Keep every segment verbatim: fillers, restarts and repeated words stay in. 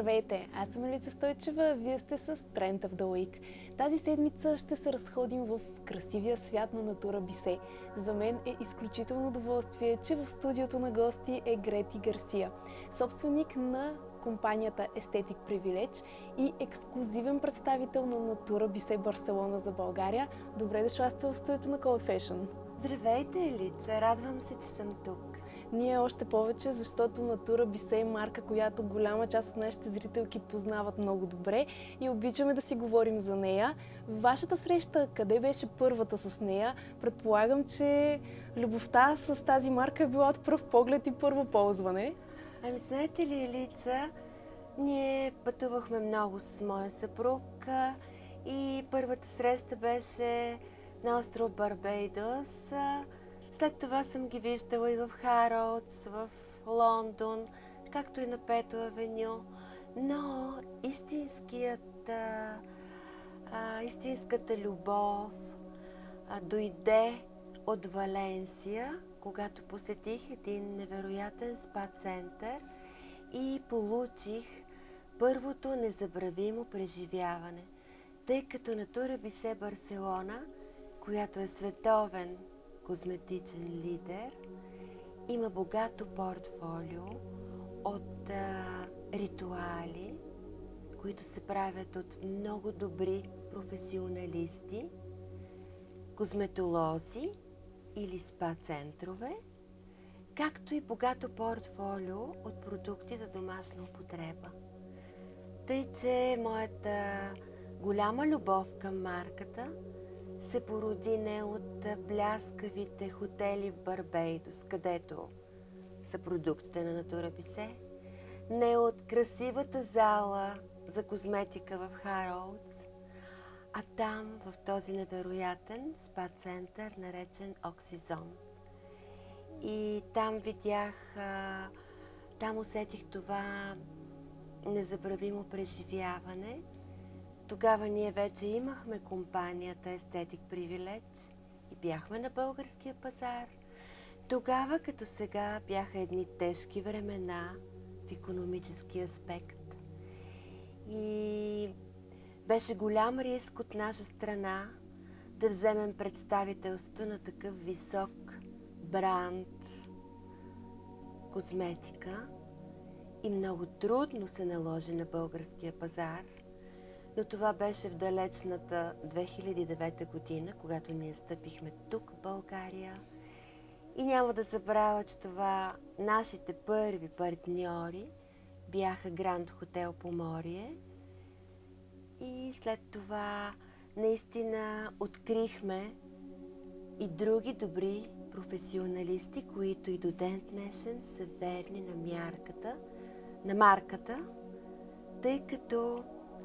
Здравейте, аз съм Елица Стойчева, вие сте с Trend of the Week. Тази седмица ще се разходим в красивия свят на Натура Бисе. За мен е изключително удоволствие, че в студиото на гости е Грети Гарсия, собственик на компанията Aesthetic Privilege и ексклузивен представител на Натура Бисе Барселона за България. Добре дошла сте в студиото на Cold Fashion. Здравейте, Елица! Радвам се, че съм тук. Ние още повече, защото Натура Бисе е марка, която голяма част от нашите зрителки познават много добре и обичаме да си говорим за нея. Вашата среща, къде беше първата с нея? Предполагам, че любовта с тази марка е била от пръв поглед и първо ползване. Ами знаете ли, Елица, ние пътувахме много с моя съпруг и първата среща беше на остров Барбейдос. След това съм ги виждала и в Харолдс, в Лондон, както и на Пето авеню. Но истинският, а, а, истинската любов а, дойде от Валенсия, когато посетих един невероятен спа център и получих първото незабравимо преживяване. Тъй като Натура Бисе Барселона, която е световен козметичен лидер, има богато портфолио от а, ритуали, които се правят от много добри професионалисти, козметолози или спа центрове, както и богато портфолио от продукти за домашна употреба. Тъй, че моята голяма любов към марката се породи не от бляскавите хотели в Барбейдос, където са продуктите на Натура Бисе, не от красивата зала за козметика в Харолдс, а там, в този невероятен спа център, наречен Оксизон. И там видях, там усетих това незабравимо преживяване. Тогава ние вече имахме компанията Aesthetic Privilege и бяхме на българския пазар. Тогава, като сега, бяха едни тежки времена в икономически аспект. И беше голям риск от наша страна да вземем представителството на такъв висок бранд козметика и много трудно се наложи на българския пазар. Но това беше в далечната две хиляди и девета година, когато ние стъпихме тук в България. И няма да забравя, че това нашите първи партньори бяха Гранд Хотел Поморие. И след това наистина открихме и други добри професионалисти, които и до ден днешен са верни на мярката, на марката, тъй като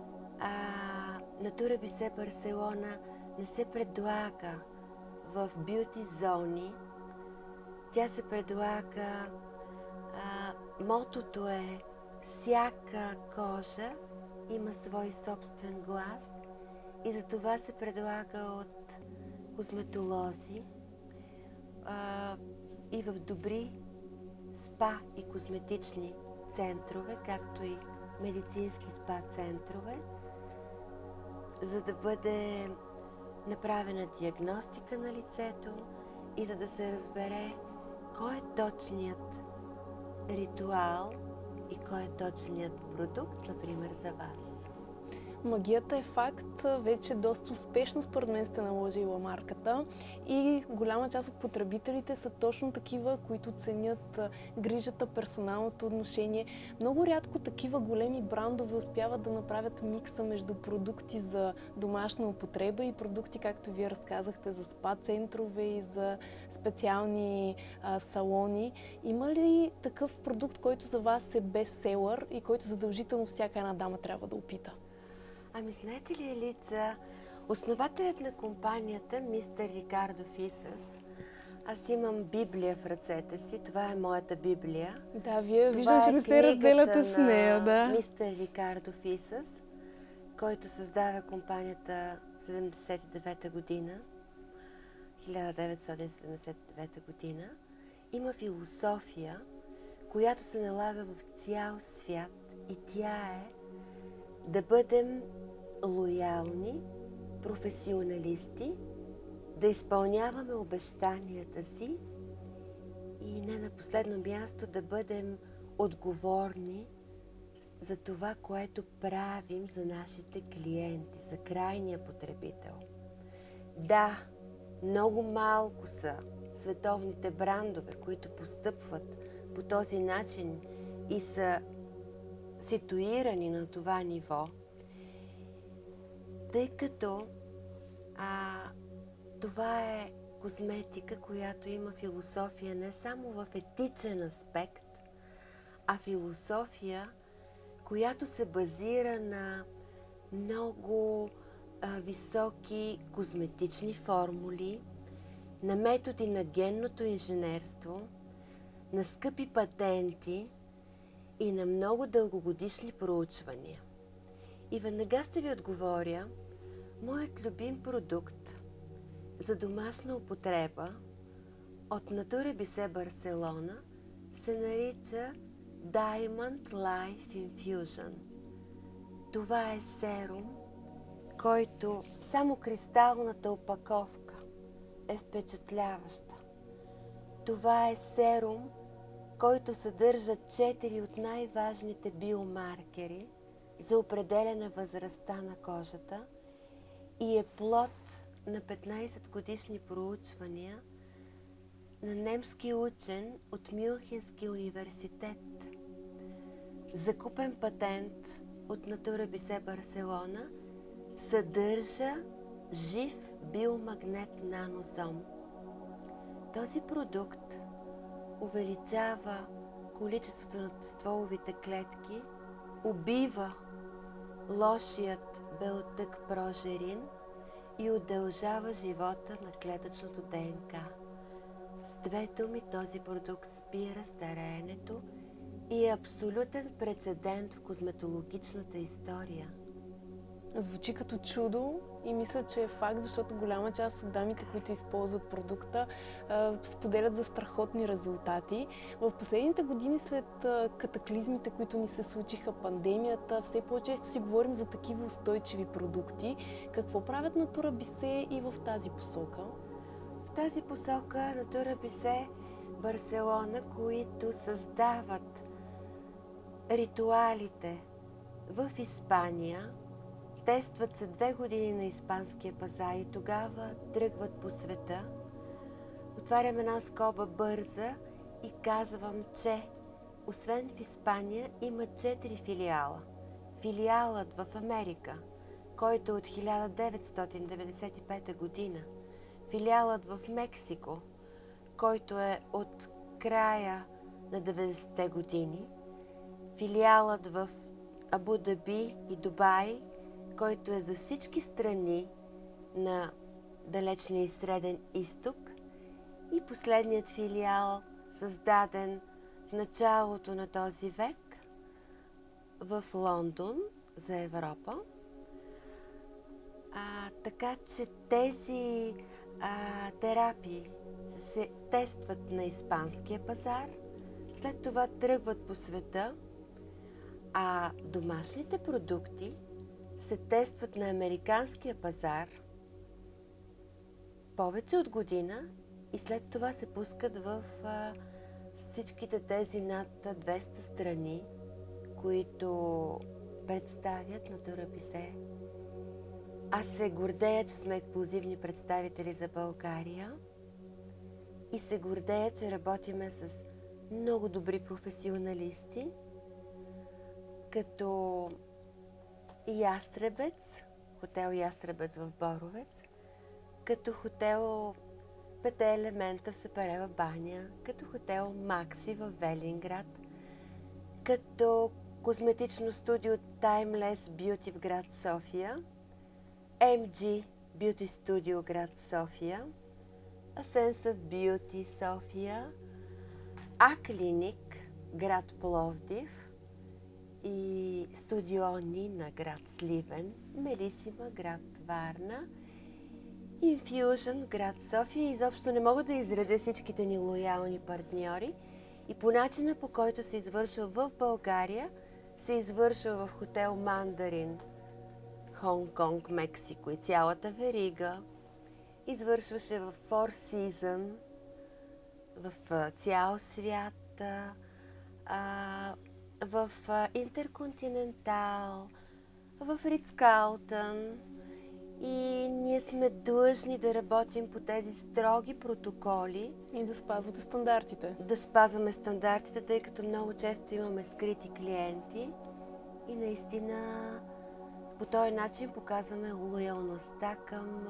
А, Натура Бисе Барселона не се предлага в бюти зони. Тя се предлага, а, мотото е: всяка кожа има свой собствен глас, и за това се предлага от козметолози а, и в добри спа и козметични центрове, както и медицински спа центрове, за да бъде направена диагностика на лицето и за да се разбере кой е точният ритуал и кой е точният продукт, например, за вас. Магията е факт. Вече доста успешно според мен сте наложила марката и голяма част от потребителите са точно такива, които ценят грижата, персоналното отношение. Много рядко такива големи брандове успяват да направят микса между продукти за домашна употреба и продукти, както вие разказахте, за спа центрове и за специални а, салони. Има ли такъв продукт, който за вас е бестселър и който задължително всяка една дама трябва да опита? Ами знаете ли, Елица, основателят на компанията, мистер Рикардо Фисас, аз имам Библия в ръцете си, това е моята Библия. Да, вие това виждам, е че не се разделяте с нея, да. Мистер Рикардо Фисас, който създава компанията в седемдесет и девета година, хиляда деветстотин седемдесет и девета година. Има философия, която се налага в цял свят, и тя е да бъдем лоялни, професионалисти, да изпълняваме обещанията си и не на последно място да бъдем отговорни за това, което правим за нашите клиенти, за крайния потребител. Да, много малко са световните брандове, които постъпват по този начин и са ситуирани на това ниво, тъй като а, това е козметика, която има философия не само в етичен аспект, а философия, която се базира на много а, високи козметични формули, на методи на генното инженерство, на скъпи патенти и на много дългогодишни проучвания. И веднага ще ви отговоря, моят любим продукт за домашна употреба от Natura Bise Барселона се нарича Diamond Life Infusion. Това е серум, който само кристалната опаковка е впечатляваща. Това е серум, който съдържа четири от най-важните биомаркери за определяне възрастта на кожата и е плод на петнайсет годишни проучвания на немски учен от Мюнхенския университет. Закупен патент от Natura Bise Барселона съдържа жив биомагнет нанозом. Този продукт увеличава количеството на стволовите клетки, убива лошият белтък прожерин и удължава живота на клетъчното ДНК. С две думи, този продукт спира стареенето и е абсолютен прецедент в козметологичната история. Звучи като чудо и мисля, че е факт, защото голяма част от дамите, които използват продукта, споделят за страхотни резултати. В последните години, след катаклизмите, които ни се случиха, пандемията, все по-често си говорим за такива устойчиви продукти. Какво правят Natura Bise и в тази посока? В тази посока Natura Bise Барселона, които създават ритуалите в Испания, тестват се две години на испанския пазар и тогава тръгват по света. Отварям една скоба бърза и казвам, че освен в Испания има четири филиала. Филиалът в Америка, който е от хиляда деветстотин деветдесет и пета година. Филиалът в Мексико, който е от края на деветдесетте години. Филиалът в Абу Даби и Дубай, който е за всички страни на далечния и среден изток, и последният филиал, създаден в началото на този век в Лондон за Европа. А, така че тези а, терапии се тестват на испанския пазар, след това тръгват по света, а домашните продукти се тестват на американския пазар повече от година и след това се пускат в а, всичките тези над двеста страни, които представят Natura Bise. Аз се гордея, че сме ексклузивни представители за България и се гордея, че работиме с много добри професионалисти, като Ястребец, хотел Ястребец в Боровец, като хотел Пете елемента в Сеперева баня, като хотел Макси в Велинград, като козметично студио Timeless Beauty в град София, Ем Джи Beauty Studio град София, Sense of Beauty София, А-клиник град Пловдив и Студио Нина град Сливен, Мелисима град Варна, Infusion град София. Изобщо не мога да изредя всичките ни лоялни партньори И по начина, по който се извършва в България, се извършва в хотел Мандарин, Хонг-Конг, Мексико и цялата верига. Извършваше в Four Seasons, в цял свят, а, в Интерконтинентал, в Ритц-Карлтън. И ние сме длъжни да работим по тези строги протоколи. И да спазвате стандартите. Да спазваме стандартите, тъй като много често имаме скрити клиенти. И наистина по този начин показваме лоялността към,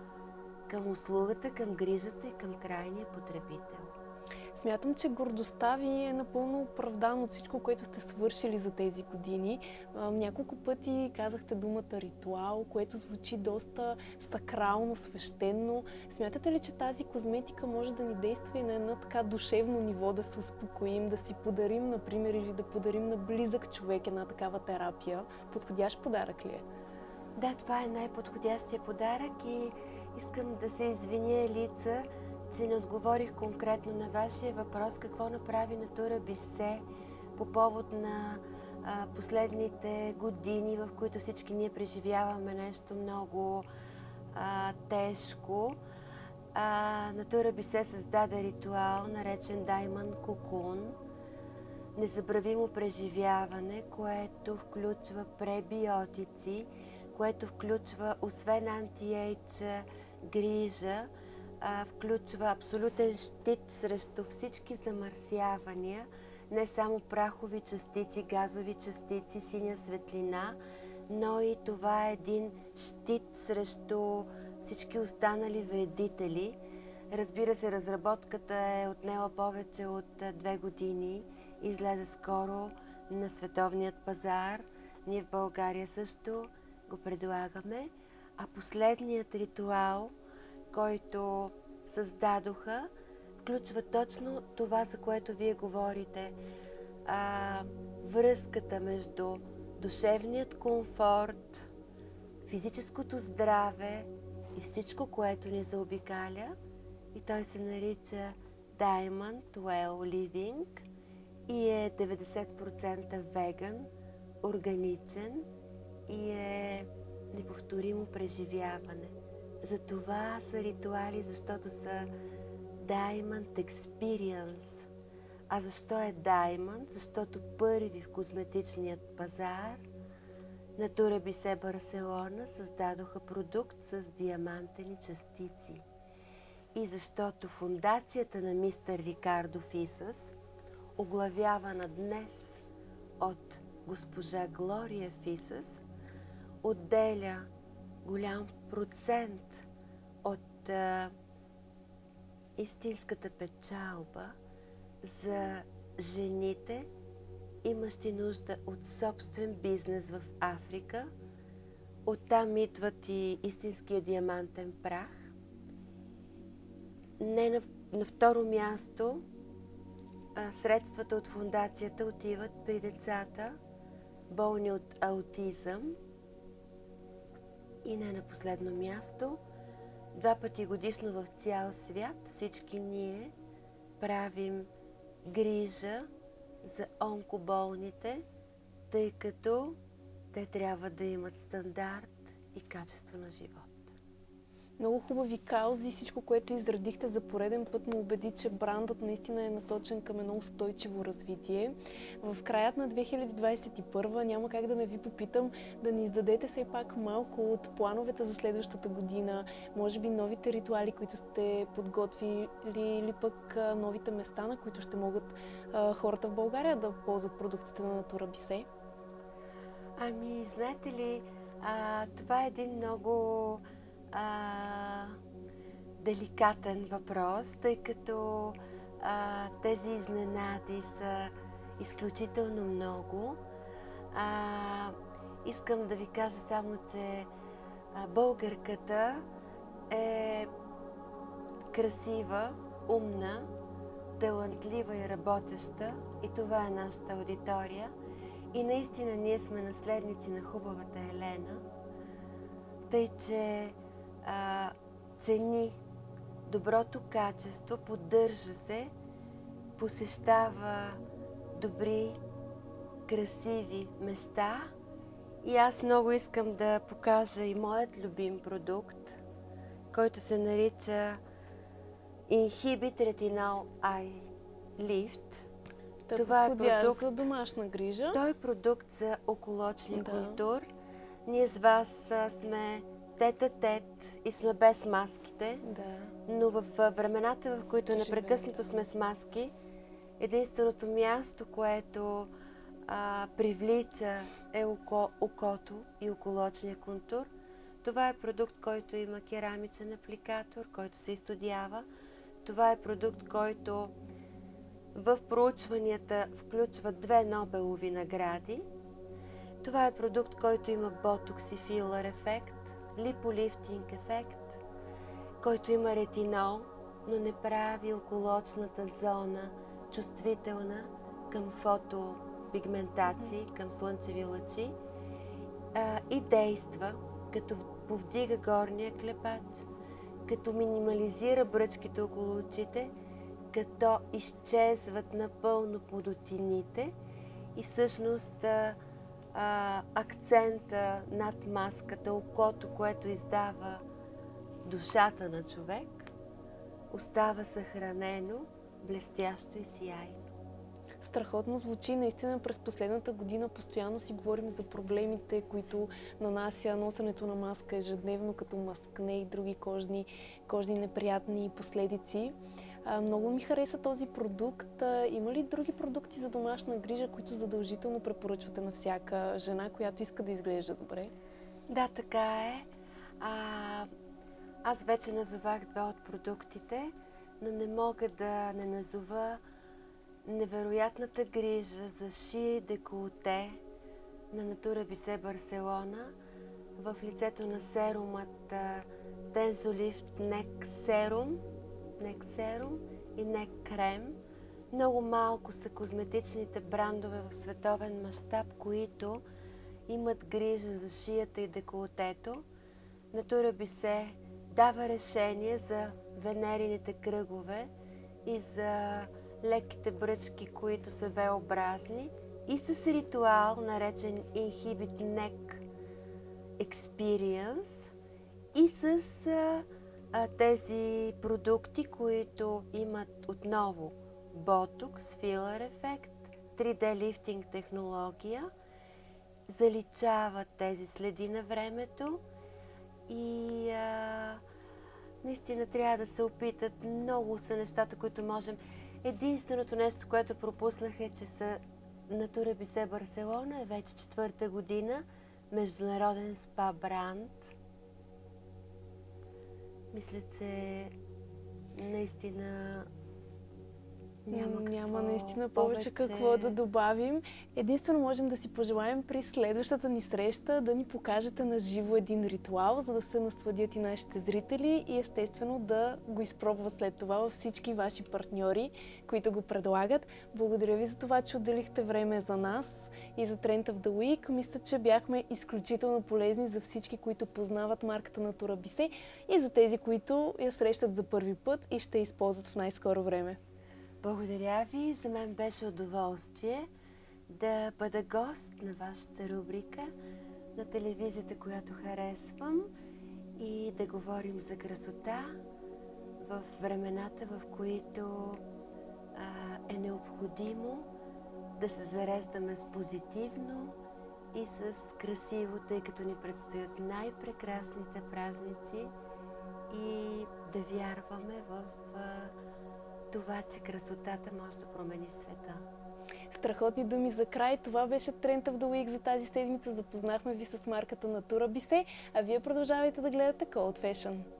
към услугата, към грижата и към крайния потребител. Смятам, че гордостта ви е напълно оправдана от всичко, което сте свършили за тези години. Няколко пъти казахте думата ритуал, което звучи доста сакрално, свещено. Смятате ли, че тази козметика може да ни действа и на едно така душевно ниво, да се успокоим, да си подарим, например, или да подарим на близък човек една такава терапия? Подходящ подарък ли е? Да, това е най-подходящия подарък и искам да се извиня, Елица, че не отговорих конкретно на вашия въпрос какво направи Натура Бисе по повод на а, последните години, в които всички ние преживяваме нещо много а, тежко. А, Натура Бисе създаде ритуал, наречен Diamond Cocoon. Незабравимо преживяване, което включва пребиотици, което включва освен анти-ейдж грижа, а, включва абсолютен щит срещу всички замърсявания, не само прахови частици, газови частици, синя светлина, но и това е един щит срещу всички останали вредители. Разбира се, разработката е отнела повече от две години. Излезе скоро на световният пазар. Ние в България също го предлагаме. А последният ритуал, който създадоха, включва точно това, за което вие говорите. А, връзката между душевният комфорт, физическото здраве и всичко, което ни заобикаля. И той се нарича Diamond Well Living и е деветдесет процента веган, органичен и е неповторимо преживяване. Затова са ритуали, защото са Diamond Experience. А защо е Diamond? Защото първи в козметичният пазар Натура Бисе Барселона създадоха продукт с диамантени частици. И защото фундацията на мистер Рикардо Фисас, оглавявана днес от госпожа Глория Фисас, отделя голям процент от а, истинската печалба за жените, имащи нужда от собствен бизнес в Африка. Оттам идват и истинския диамантен прах. Не на, на второ място, а, средствата от фундацията отиват при децата, болни от аутизъм. И не на последно място, два пъти годишно в цял свят всички ние правим грижа за онкоболните, тъй като те трябва да имат стандарт и качество на живот. Много хубави каузи, всичко, което изредихте за пореден път ме убеди, че брандът наистина е насочен към едно устойчиво развитие. В краят на две хиляди двадесет и първа няма как да не ви попитам да ни издадете все пак малко от плановете за следващата година, може би новите ритуали, които сте подготвили, или пък новите места, на които ще могат а, хората в България да ползват продуктите на Натура Бисе. Ами, знаете ли, а, това е един много А, деликатен въпрос, тъй като а, тези изненади са изключително много. А, искам да ви кажа само, че а, българката е красива, умна, талантлива и работеща, и това е нашата аудитория. И наистина ние сме наследници на хубавата Елена, тъй че а, цени доброто качество, поддържа се посещава добри, красиви места. И аз много искам да покажа и моят любим продукт, който се нарича Inhibit Retinol Eye Lift. Той Това е продукт за домашна грижа. Той е продукт за околоочния Да. контур. Ние с вас а, сме тет-а-тет и сме без маските, Да. но в а, времената, в които Живеем, непрекъснато да. сме с маски, единственото място, което а, привлича е око, окото и околоочния контур. Това е продукт, който има керамичен апликатор, който се изстудява. Това е продукт, който в проучванията включва две Нобелови награди. Това е продукт, който има ботокс и филър ефект, липолифтинг ефект, който има ретинол, но не прави околоочната зона чувствителна към фотопигментации, към слънчеви лъчи а, и действа, като повдига горния клепач, като минимализира бръчките около очите, като изчезват напълно подотините и всъщност а, а, акцента над маската, окото, което издава душата на човек, остава съхранено, блестящо и сияйно. Страхотно звучи. Наистина през последната година постоянно си говорим за проблемите, които нанася носенето на маска ежедневно, като маскне и други кожни, кожни неприятни последици. А, много ми хареса този продукт. А, има ли други продукти за домашна грижа, които задължително препоръчвате на всяка жена, която иска да изглежда добре? Да, така е. А, аз вече назовах два от продуктите, но не мога да не назова невероятната грижа за шия и деколте на Natura Bise Барселона в лицето на серумът Tensolift Neck Serum, Neck Serum и Neck Крем. Много малко са козметичните брандове в световен мащаб, които имат грижа за шията и деколтето. Natura Bise дава решение за венерините кръгове и за леките бръчки, които са V-образни, и с ритуал, наречен Inhibit Neck Experience, и с а, а, тези продукти, които имат отново ботокс, филър ефект, три Д лифтинг технология, заличават тези следи на времето и а, наистина трябва да се опитат. Много са нещата, които можем. Единственото нещо, което пропуснах, е, че са Natura Bise Барселона е вече четвърта година международен спа бранд. Мисля, че наистина няма, Няма какво наистина повече, повече какво да добавим. Единствено можем да си пожелаем при следващата ни среща да ни покажете на живо един ритуал, за да се насладят и нашите зрители и естествено да го изпробват след това във всички ваши партньори, които го предлагат. Благодаря ви за това, че отделихте време за нас и за Trend of the Week. Мисля, че бяхме изключително полезни за всички, които познават марката Natura Bise и за тези, които я срещат за първи път и ще я използват в най-скоро време. Благодаря ви. За мен беше удоволствие да бъда гост на вашата рубрика, на телевизията, която харесвам, и да говорим за красота в времената, в които а, е необходимо да се зареждаме с позитивно и с красиво, тъй като ни предстоят най-прекрасните празници, и да вярваме в а, това, че красотата може да промени света. Страхотни думи за край. Това беше Trend of the Week за тази седмица. Запознахме ви с марката Natura Bise, а вие продължавайте да гледате Cold Fashion.